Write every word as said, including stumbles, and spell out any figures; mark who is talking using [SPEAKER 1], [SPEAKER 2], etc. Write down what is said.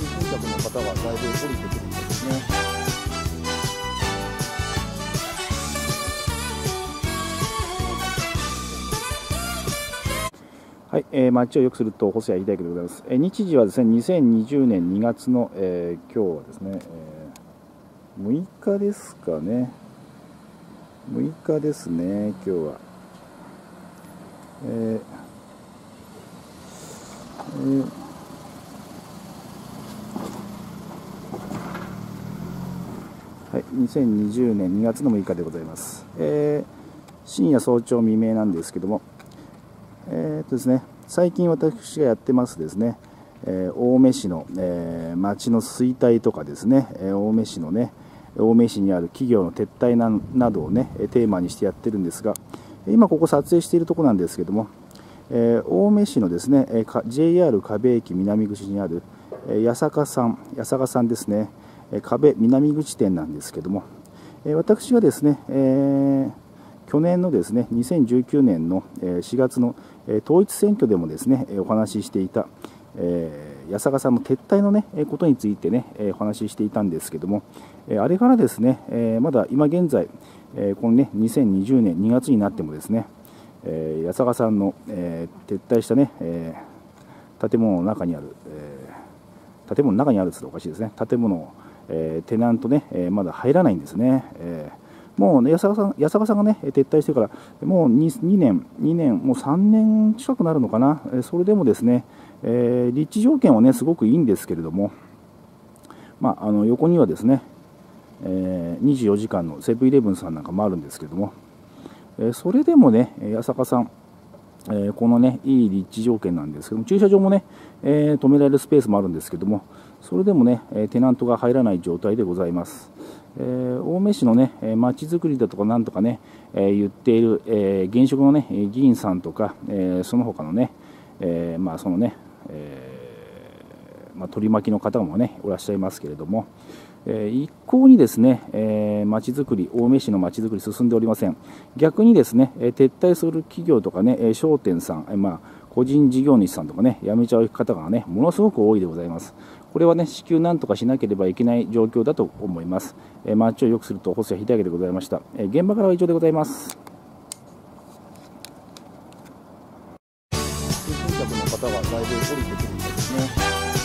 [SPEAKER 1] 通勤客の方がだいぶ降りてくるんですね。はい、えー、街を良くすると細谷秀明でございます。えー、日時はですね、にせんにじゅうねんにがつの、えー、今日はですね、えー、むいかですかね。むいかですね、今日は。えーえーはい、にせんにじゅうねんにがつのむいかでございます。えー、深夜早朝未明なんですけども、えーっとですね、最近私がやってますですね、えー、青梅市の、えー、町の衰退とかですね、えー、青梅市のね、青梅市にある企業の撤退 な, などをね、テーマにしてやってるんですが、今ここ撮影しているところなんですけども、えー、青梅市のですね、ジェイアール 河辺駅南口にある、えー、八坂さん、八坂さんですね、河辺南口店なんですけども、えー、私はですね、えー去年のですねにせんじゅうきゅうねんのしがつの統一選挙でもですねお話ししていた、えー、八坂さんの撤退のねことについてねお話ししていたんですけども、あれからですねまだ今現在このねにせんにじゅうねんにがつになってもですね八坂さんの撤退したね建物の中にある建物の中にあるって言ったらおかしいですね。建物をテナントねまだ入らないんですね。もうね、八坂さん、八坂さんがね、撤退してから、もう 2, 2年、2年、もうさんねん近くなるのかな、それでもですね、えー、立地条件はね、すごくいいんですけれども、まあ、あの横にはですね、えー、にじゅうよじかんのセブンイレブンさんなんかもあるんですけれども、えー、それでもね、八坂さん、えー、このね、いい立地条件なんですけども、駐車場もね、えー、止められるスペースもあるんですけども、それでもね、テナントが入らない状態でございます。えー、青梅市のね、まちづくりだとかなんとかね、えー、言っている、えー、現職のね、議員さんとか、えー、その他のね、えー、まあそのね、えー、まあ取り巻きの方もね、いらっしゃいますけれども、えー、一向にですね、えー、まちづくり、青梅市のまちづくり進んでおりません。逆にですね、撤退する企業とかね、商店さん、えー、まあ個人事業主さんとかね、辞めちゃう方がね、ものすごく多いでございます。これはね、至急なんとかしなければいけない状況だと思います。えー、街を良くすると細谷秀明でございました。えー、現場からは以上でございます。通勤客の方がだいぶ降りてくるんですね。